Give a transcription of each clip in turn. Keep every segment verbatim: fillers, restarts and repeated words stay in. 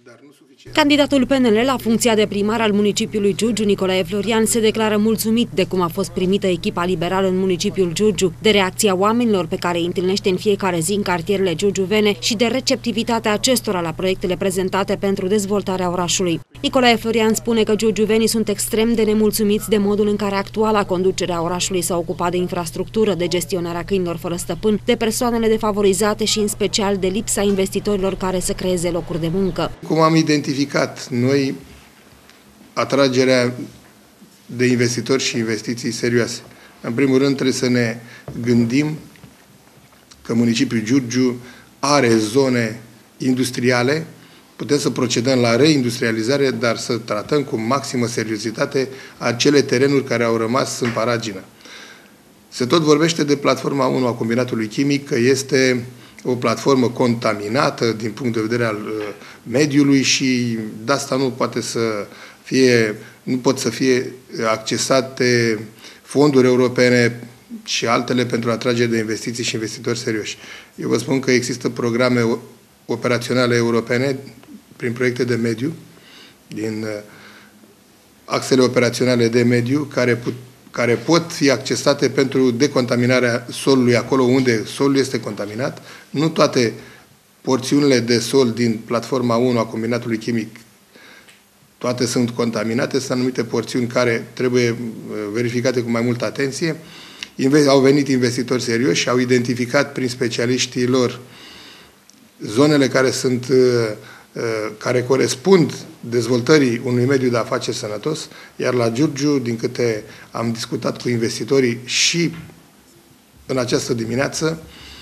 dar nu suficient. Candidatul P N L la funcția de primar al municipiului Giurgiu, Nicolae Florian, se declară mulțumit de cum a fost primită echipa liberală în municipiul Giurgiu, de reacția oamenilor pe care îi întâlnește în fiecare zi în cartierele giurgiuvene și de receptivitatea acestora la proiectele prezentate pentru dezvoltarea orașului. Nicolae Florian spune că giurgiuvenii sunt extrem de nemulțumiți de modul în care actuala conducere a orașului s-a ocupat de infrastructură, de gestionarea câinilor fără stăpân, de persoanele defavorizate și în special de lipsa investitorilor care să creeze locuri de muncă. Cum am identificat noi atragerea de investitori și investiții serioase? În primul rând trebuie să ne gândim că municipiul Giurgiu are zone industriale, putem să procedăm la reindustrializare, dar să tratăm cu maximă seriozitate acele terenuri care au rămas în paragină. Se tot vorbește de platforma unu a combinatului chimic, că este o platformă contaminată din punct de vedere al uh, mediului și de asta nu poate să fie, nu pot să fie accesate fonduri europene și altele pentru atragere de investiții și investitori serioși. Eu vă spun că există programe operaționale europene prin proiecte de mediu, din uh, axele operaționale de mediu, care put, care pot fi accesate pentru decontaminarea solului acolo unde solul este contaminat. Nu toate porțiunile de sol din platforma unu a combinatului chimic, toate sunt contaminate, sunt anumite porțiuni care trebuie verificate cu mai multă atenție. Au venit investitori serioși și au identificat prin specialiștii lor zonele care sunt care corespund dezvoltării unui mediu de afaceri sănătos, iar la Giurgiu, din câte am discutat cu investitorii și în această dimineață,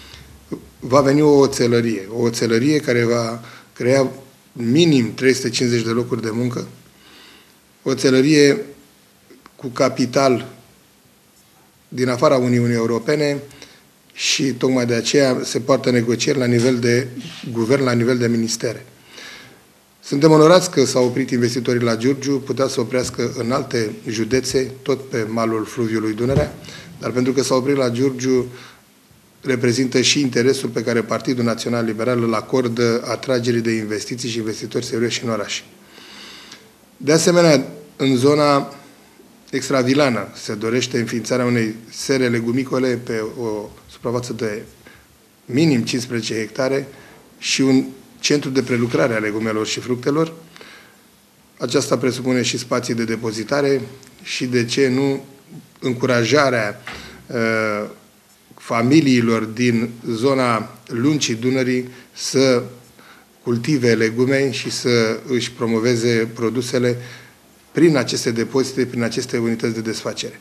va veni o oțelărie. O oțelărie care va crea minim trei sute cincizeci de locuri de muncă, o oțelărie cu capital din afara Uniunii Europene și tocmai de aceea se poartă negocieri la nivel de guvern, la nivel de ministere. Suntem onorați că s-au oprit investitorii la Giurgiu, putea să oprească în alte județe, tot pe malul fluviului Dunărea, dar pentru că s-au oprit la Giurgiu, reprezintă și interesul pe care Partidul Național Liberal îl acordă atragerii de investiții și investitori serioși în oraș. De asemenea, în zona extravilană se dorește înființarea unei sere legumicole pe o suprafață de minim cincisprezece hectare și un centru de prelucrare a legumelor și fructelor. Aceasta presupune și spații de depozitare și, de ce nu, încurajarea uh, familiilor din zona lungii Dunării să cultive legume și să își promoveze produsele prin aceste depozite, prin aceste unități de desfacere.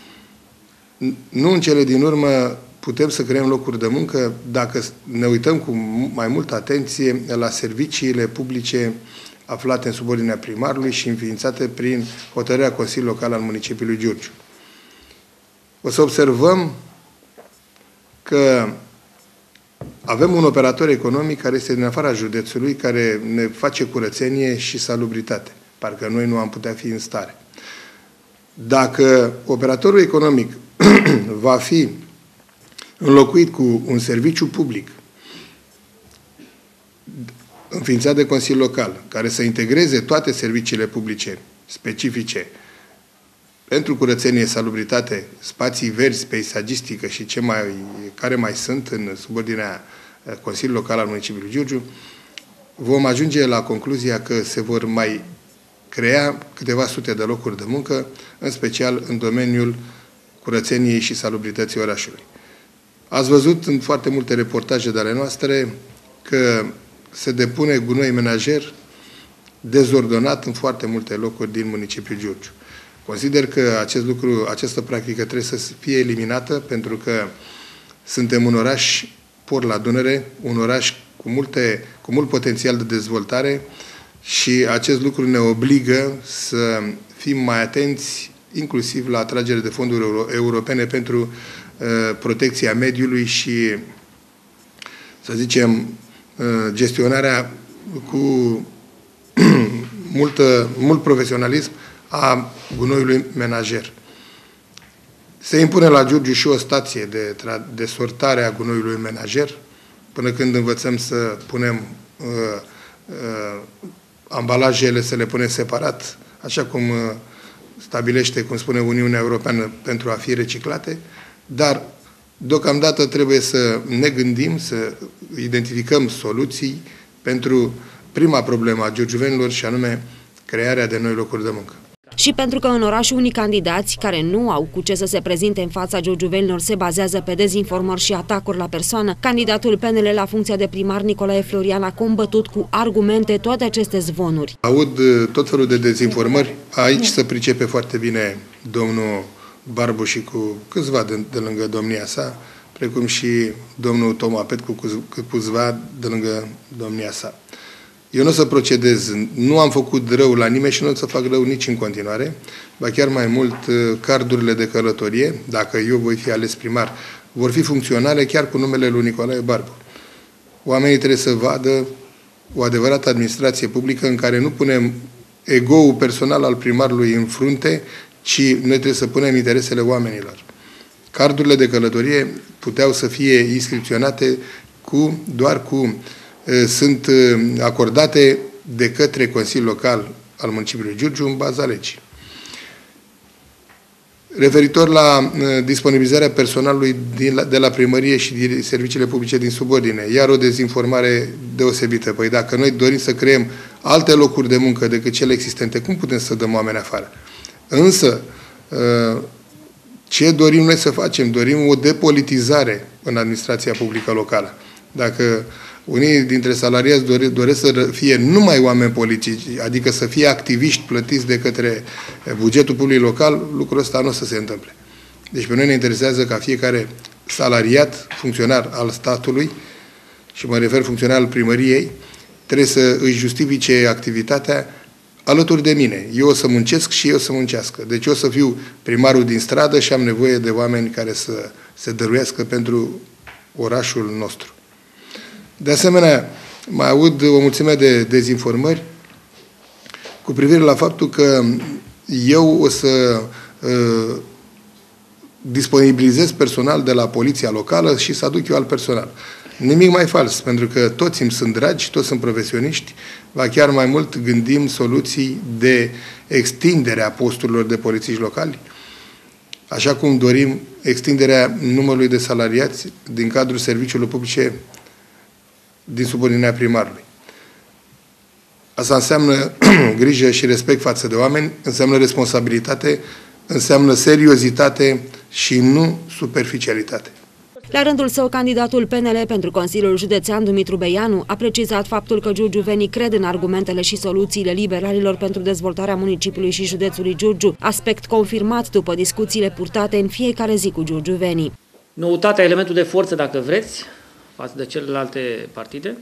Nu în cele din urmă putem să creăm locuri de muncă dacă ne uităm cu mai multă atenție la serviciile publice aflate în subordinea primarului și înființate prin hotărârea Consiliului Local al municipiului Giurgiu. O să observăm că avem un operator economic care este din afara județului, care ne face curățenie și salubritate. Parcă noi nu am putea fi în stare. Dacă operatorul economic va fi înlocuit cu un serviciu public înființat de Consiliul Local, care să integreze toate serviciile publice specifice pentru curățenie, salubritate, spații verzi, peisagistică și ce mai, care mai sunt în subordinea Consiliului Local al municipiului Giurgiu, vom ajunge la concluzia că se vor mai crea câteva sute de locuri de muncă, în special în domeniul curățeniei și salubrității orașului. Ați văzut în foarte multe reportaje de ale noastre că se depune gunoi menajer dezordonat în foarte multe locuri din municipiul Giurgiu. Consider că acest lucru, această practică trebuie să fie eliminată, pentru că suntem un oraș port la Dunăre, un oraș cu, multe, cu mult potențial de dezvoltare și acest lucru ne obligă să fim mai atenți, inclusiv la atragere de fonduri euro europene pentru uh, protecția mediului și, să zicem, uh, gestionarea cu multă, mult profesionalism a gunoiului menajer. Se impune la Giurgiu și o stație de, de sortare a gunoiului menajer, până când învățăm să punem uh, uh, ambalajele să le pune separat, așa cum stabilește, cum spune Uniunea Europeană, pentru a fi reciclate, dar deocamdată trebuie să ne gândim, să identificăm soluții pentru prima problemă a giurgiuvenilor și anume crearea de noi locuri de muncă. Și pentru că în orașul unii candidați care nu au cu ce să se prezinte în fața giurgiuvenilor se bazează pe dezinformări și atacuri la persoană, candidatul P N L la funcția de primar Nicolae Florian a combătut cu argumente toate aceste zvonuri. Aud tot felul de dezinformări. Aici se pricepe foarte bine domnul Barbu și cu câțiva de, de lângă domnia sa, precum și domnul Toma Pet cu câțiva de lângă domnia sa. Eu nu o să procedez, nu am făcut rău la nimeni și nu o să fac rău nici în continuare, ba chiar mai mult, cardurile de călătorie, dacă eu voi fi ales primar, vor fi funcționale chiar cu numele lui Nicolae Barbu. Oamenii trebuie să vadă o adevărată administrație publică în care nu punem ego-ul personal al primarului în frunte, ci noi trebuie să punem interesele oamenilor. Cardurile de călătorie puteau să fie inscripționate cu, doar cu sunt acordate de către Consiliul Local al municipiului Giurgiu în baza legii. Referitor la disponibilizarea personalului de la primărie și din serviciile publice din subordine, iar o dezinformare deosebită. Păi dacă noi dorim să creăm alte locuri de muncă decât cele existente, cum putem să dăm oameni afară? Însă, ce dorim noi să facem? Dorim o depolitizare în administrația publică locală. Dacă unii dintre salariați dore, doresc să fie numai oameni politici, adică să fie activiști plătiți de către bugetul public local, lucrul ăsta nu o să se întâmple. Deci pe noi ne interesează ca fiecare salariat, funcționar al statului, și mă refer funcționar al primăriei, trebuie să își justifice activitatea alături de mine. Eu o să muncesc și eu o să muncească. Deci eu o să fiu primarul din stradă și am nevoie de oameni care să se dăruiască pentru orașul nostru. De asemenea, mai aud o mulțime de dezinformări cu privire la faptul că eu o să uh, disponibilizez personal de la poliția locală și să aduc eu alt personal. Nimic mai fals, pentru că toți îmi sunt dragi, toți sunt profesioniști, va chiar mai mult gândim soluții de extindere a posturilor de polițiști locali, așa cum dorim extinderea numărului de salariați din cadrul serviciilor publice din subordinea primarului. Asta înseamnă grijă și respect față de oameni, înseamnă responsabilitate, înseamnă seriozitate și nu superficialitate. La rândul său, candidatul P N L pentru Consiliul Județean Dumitru Beianu a precizat faptul că giurgiuvenii cred în argumentele și soluțiile liberalilor pentru dezvoltarea municipiului și județului Giurgiu, aspect confirmat după discuțiile purtate în fiecare zi cu giurgiuvenii. Noutatea, elementul de forță, dacă vreți, față de celelalte partide.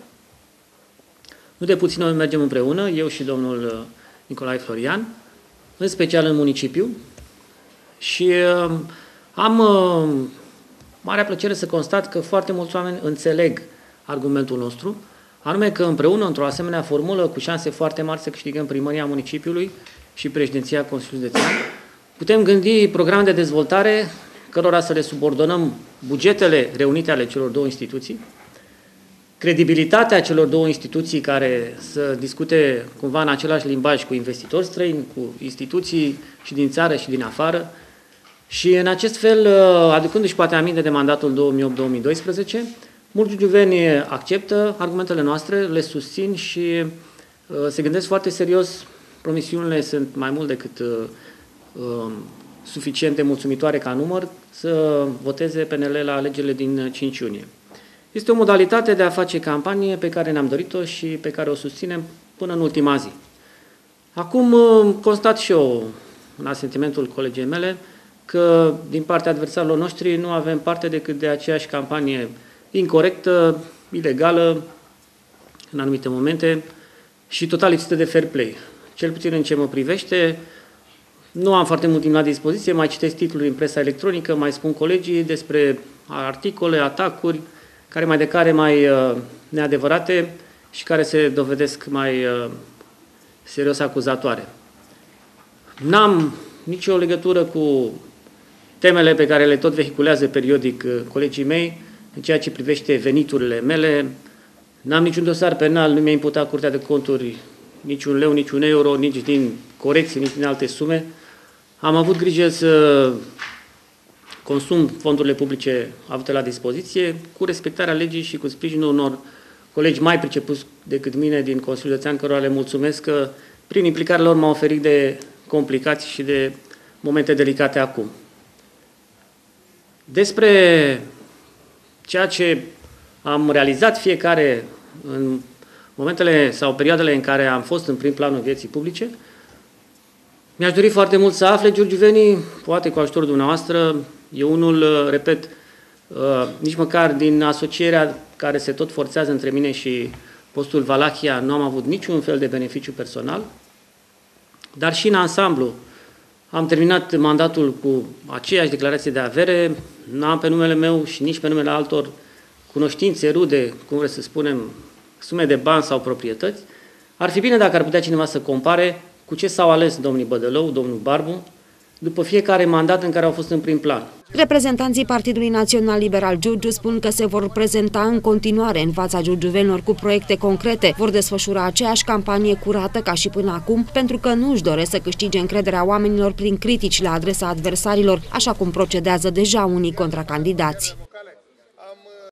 Nu de puțin noi mergem împreună, eu și domnul Nicolae Florian, în special în municipiu, și uh, am uh, marea plăcere să constat că foarte mulți oameni înțeleg argumentul nostru, anume că împreună, într-o asemenea formulă, cu șanse foarte mari să câștigăm primăria municipiului și președinția Consiliului Județean, putem gândi programe de dezvoltare cărora să le subordonăm bugetele reunite ale celor două instituții, credibilitatea celor două instituții care să discute cumva în același limbaj cu investitori străini, cu instituții și din țară și din afară, și în acest fel, aducându-și poate aminte de mandatul două mii opt două mii doisprezece, mulți giurgiuveni acceptă argumentele noastre, le susțin și se gândesc foarte serios. Promisiunile sunt mai mult decât uh, suficiente, mulțumitoare ca număr, să voteze P N L la alegerile din cinci iunie. Este o modalitate de a face campanie pe care ne-am dorit-o și pe care o susținem până în ultima zi. Acum constat și eu, în asentimentul colegii mele, că din partea adversarilor noștri nu avem parte decât de aceeași campanie incorectă, ilegală, în anumite momente, și total lipsită de fair play. Cel puțin în ce mă privește, nu am foarte mult timp la dispoziție, mai citesc titluri în presa electronică, mai spun colegii despre articole, atacuri, care mai de care mai uh, neadevărate și care se dovedesc mai uh, serios acuzatoare. N-am nicio legătură cu temele pe care le tot vehiculează periodic uh, colegii mei în ceea ce privește veniturile mele. N-am niciun dosar penal, nu mi-a imputat Curtea de Conturi nici un leu, nici un euro, nici din corecții, nici din alte sume. Am avut grijă să consum fondurile publice avute la dispoziție cu respectarea legii și cu sprijinul unor colegi mai pricepuți decât mine din Consiliul Județean, cărora le mulțumesc că prin implicarea lor m-au oferit de complicații și de momente delicate acum. Despre ceea ce am realizat fiecare în momentele sau perioadele în care am fost în prim planul vieții publice, mi-aș dori foarte mult să afle giurgiuvenii, poate cu ajutorul dumneavoastră. Eu unul, repet, nici măcar din asocierea care se tot forțează între mine și postul Valahia nu am avut niciun fel de beneficiu personal, dar și în ansamblu am terminat mandatul cu aceeași declarație de avere, nu am pe numele meu și nici pe numele altor cunoștințe, rude, cum vreți să spunem, sume de bani sau proprietăți. Ar fi bine dacă ar putea cineva să compare cu ce s-au ales domnii Bădălău, domnul Barbu, după fiecare mandat în care au fost în prim plan. Reprezentanții Partidului Național Liberal Giurgiu spun că se vor prezenta în continuare în fața giurgiuvenilor cu proiecte concrete, vor desfășura aceeași campanie curată ca și până acum, pentru că nu își doresc să câștige încrederea oamenilor prin critici la adresa adversarilor, așa cum procedează deja unii contracandidați.